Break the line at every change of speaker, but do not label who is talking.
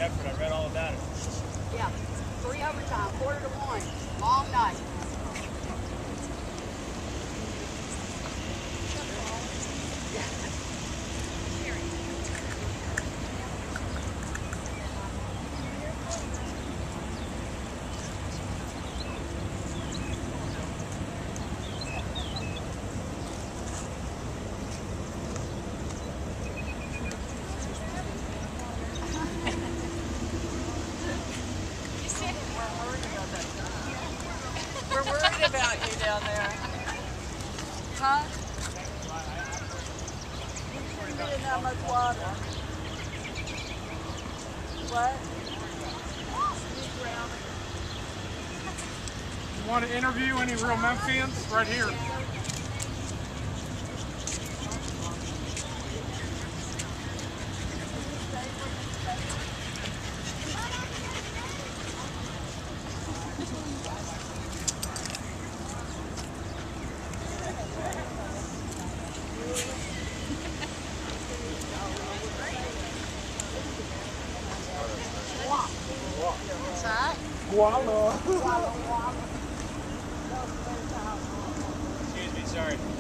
Bradford. I read all about it.
Yeah, 3 overtime, 1/4 to 1. Long night.
We're worried about you down there. Huh? You didn't get that much water. What?
You want to interview any real Memphians? Right here.
What's that?
Guala.
Excuse me, sorry.